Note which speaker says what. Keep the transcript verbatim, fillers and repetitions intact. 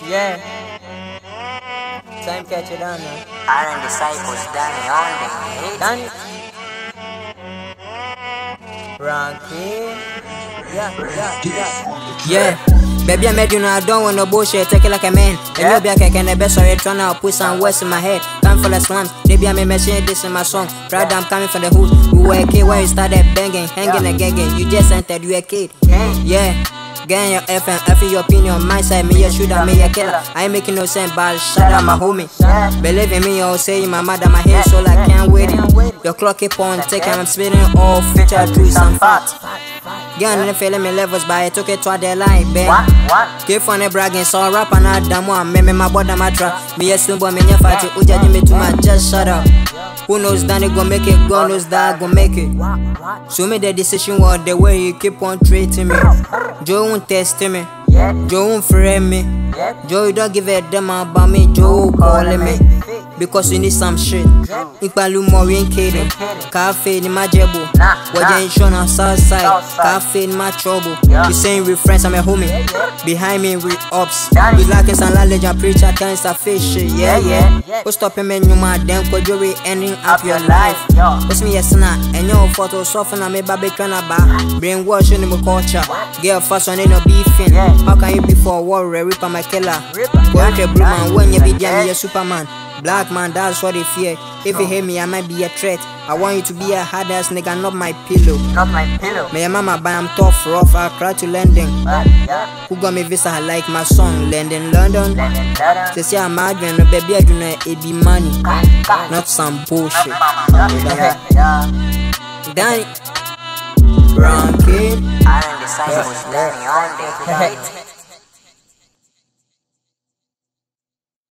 Speaker 1: Yeah. Time catch it down now.
Speaker 2: Iron Disciples, Danny on the hit.
Speaker 1: Danny. Ranking. Yeah, yeah, yeah.
Speaker 3: Yeah. Baby, I made you know I don't want no bullshit. Take it like a man. And you'll be a cake and the best sorry. Trying to put some words in my head. Come for the swamp. Baby, I'm machine this in my song. Proud I'm coming from the hood. We were a kid where you started banging, hanging and gagging. You just entered, you a kid. Yeah. Getting your F and F in your opinion. My side, me a shooter, me a killer. I ain't making no sense, but shout out my homie. Believe in me, I'll say my mother, my head, so I can't wait it. Your clock keep on ticking, I'm spitting all future trees and fat. Girl, and feeling me levels, but I took it to the line, babe. Keep on the bragging, so rap and I damn one. Me, me, my body, my trap. Me a slow boy, me a fight you, judging me too much, just shut up. Who knows that it gon' make it, God knows that I gon' make it. Show me the decision, what the way you keep on treating me. Joe won't test me, Joe won't frame me. Joe, you don't give a damn about me, Joe calling me. Because you need some shit. Ikbalu more ain't kidding. Cafe in my jebo. What you shown on south side. Cafe in my trouble. You saying we friends, I'm a homie. Behind me we ups. We lacking some knowledge and preacher telling some fish shit. Yeah, yeah. Who stop him and you my damn cause you're ending up your life. What's me yes na and your photo soften on me baby tryna ba. Brainwashing in my culture. Girl fast on ain't no beefing. How can you be for a warrior? Rip on my killer. Go to blue man when you be damn a Superman. Black man, that's what they fear. If you hate me, I might be a threat. I want you to be a hard ass nigga, not my pillow.
Speaker 2: Not my pillow.
Speaker 3: My mama, but I'm tough, rough, I cry to London. Who got me visa? I like my song, London, London. They say I'm mad, no baby, I do not it be money, not some bullshit. Danny, Brown kid.
Speaker 2: Iron Disciples, Danny on the hit.